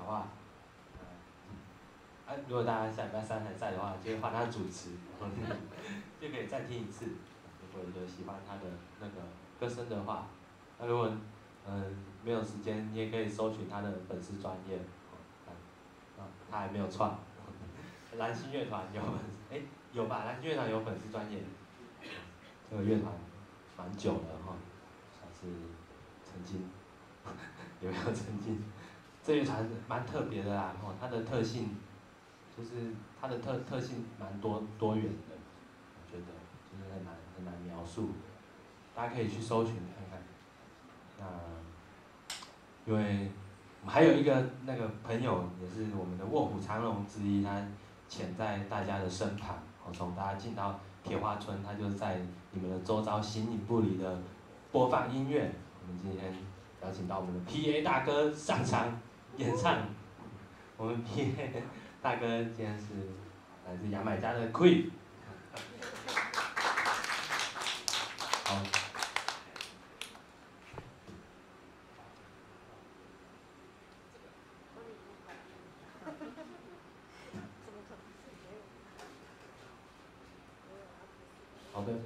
话，如果大家下礼拜三还在的话，就会换他主持，就可以再听一次。如果有喜欢他的那个歌声的话，那如果没有时间，你也可以搜寻他的粉丝专页，他还没有创。蓝星乐团有有吧？蓝星乐团有粉丝专页，这个乐团蛮久了哈，算是曾经有没有曾经？这乐团蛮特别的啦，它的特性就是它的特性蛮多元的，我觉得就是很难描述，大家可以去搜寻看看。那因为我们还有一个那个朋友也是我们的卧虎藏龙之一，他潜在大家的身旁，从大家进到铁花村，他就在你们的周遭形影不离的播放音乐。我们今天邀请到我们的 PA 大哥上场演唱。我们 PA 大哥今天是来自牙买加的 Queen。好。好的。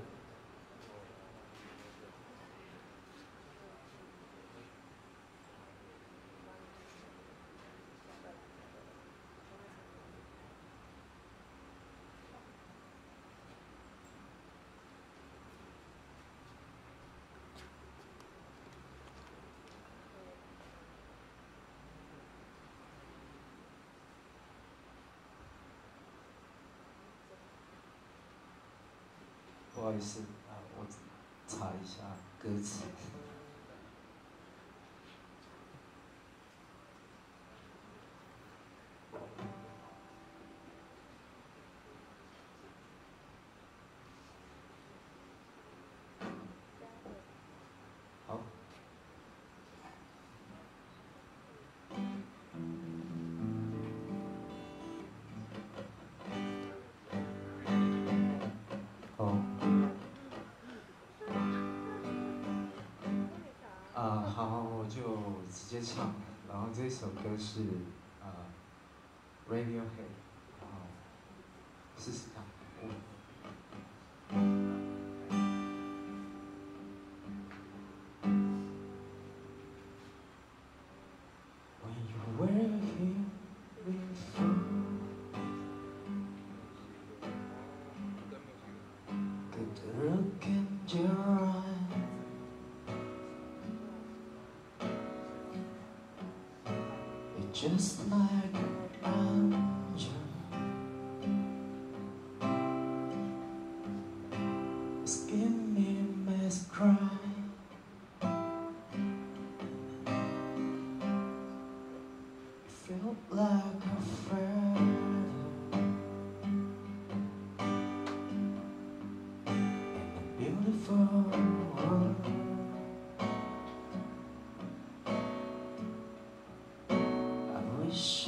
不好意思啊，我查一下歌词。好。好，我就直接唱。然后这首歌是Radiohead， 然后试试看。When you were here before, could look in your eyes. Just like an angel, skin me must cry. Felt like a friend in a beautiful world. Wish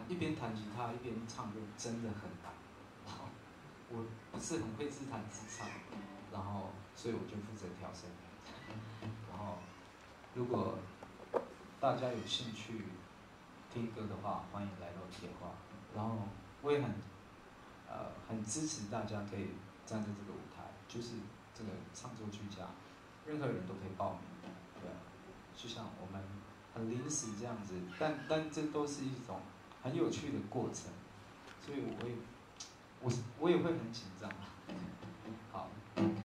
一边弹吉他一边唱歌真的很难。然后我不是很会自弹自唱，然后所以我就负责调声。然后如果大家有兴趣听歌的话，欢迎来到铁花。然后我也很支持大家可以站在这个舞台，就是这个唱作俱佳，任何人都可以报名，对啊，就像我们很临时这样子，但这都是一种很有趣的过程，所以我也会很紧张。好。